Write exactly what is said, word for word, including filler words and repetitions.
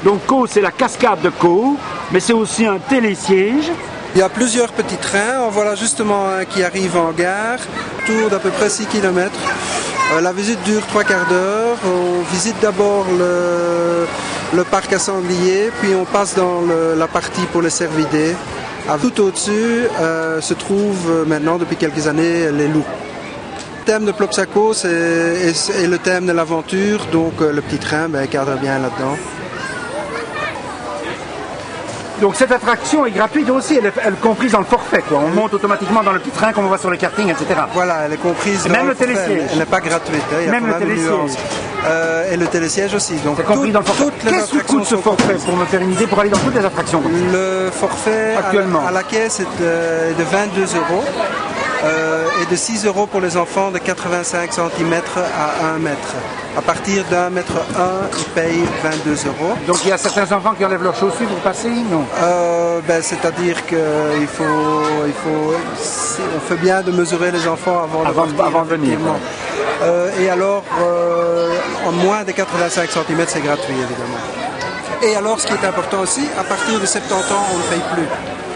Donc Caux, c'est la cascade de Caux, mais c'est aussi un télésiège. Il y a plusieurs petits trains, en voilà justement un qui arrive en gare, tour d'à peu près six kilomètres. Euh, la visite dure trois quarts d'heure, on visite d'abord le, le parc à sangliers, puis on passe dans le, la partie pour les cervidés. Tout au-dessus euh, se trouvent maintenant depuis quelques années les loups. Le thème de Plopsaco c'est, est, est le thème de l'aventure, donc euh, le petit train ben, cadre bien là-dedans. Donc cette attraction est gratuite aussi, elle est, elle est comprise dans le forfait, quoi. On monte automatiquement dans le petit train comme on voit sur le karting, et cetera. Voilà, elle est comprise et dans même le, le télésiège. Elle n'est pas gratuite, hein, il y a même le télésiège. Euh, et le télésiège aussi. Donc c'est compris dans le forfait. Qu'est-ce que coûte ce forfait pour me faire une idée pour aller dans toutes les attractions? Le forfait actuellement à la, à la caisse est de, de vingt-deux euros euh, et de six euros pour les enfants de quatre-vingt-cinq centimètres à un mètre. À partir d'un mètre un, ils payent vingt-deux euros. Donc il y a certains enfants qui enlèvent leurs chaussures pour passer, non? euh, ben, C'est-à-dire qu'il faut, il faut, on fait bien de mesurer les enfants avant, avant, de, partir, avant de venir. Euh, et alors, euh, en moins de quatre-vingt-cinq centimètres, c'est gratuit évidemment. Et alors, ce qui est important aussi, à partir de soixante-dix ans, on ne paye plus.